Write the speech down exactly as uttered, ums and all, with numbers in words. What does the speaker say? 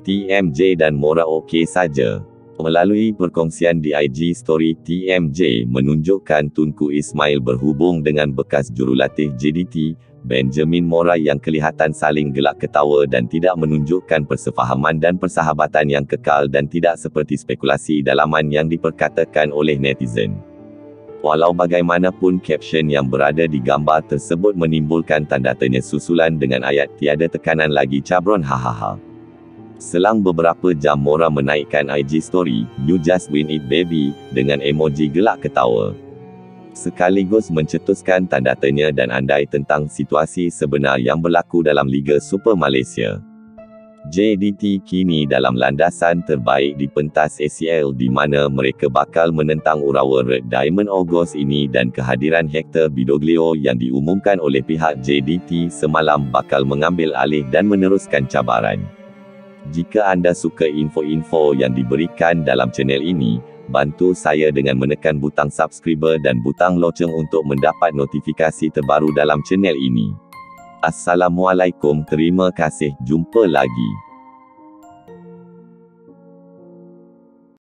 T M J dan Mora okey saja. Melalui perkongsian di I G Story, T M J menunjukkan Tunku Ismail berhubung dengan bekas jurulatih J D T, Benjamin Mora yang kelihatan saling gelak ketawa dan tidak menunjukkan persefahaman dan persahabatan yang kekal dan tidak seperti spekulasi dalaman yang diperkatakan oleh netizen. Walau bagaimanapun caption yang berada di gambar tersebut menimbulkan tanda tanya susulan dengan ayat tiada tekanan lagi cabron hahaha. Selang beberapa jam Mora menaikkan I G Story, "You just win it baby," dengan emoji gelak ketawa. Sekaligus mencetuskan tanda tanya dan andai tentang situasi sebenar yang berlaku dalam Liga Super Malaysia. J D T kini dalam landasan terbaik di pentas A C L di mana mereka bakal menentang Urawa Red Diamond Ogos ini dan kehadiran Hector Bidoglio yang diumumkan oleh pihak J D T semalam bakal mengambil alih dan meneruskan cabaran. Jika anda suka info-info yang diberikan dalam channel ini, bantu saya dengan menekan butang subscriber dan butang loceng untuk mendapat notifikasi terbaru dalam channel ini. Assalamualaikum, terima kasih, jumpa lagi.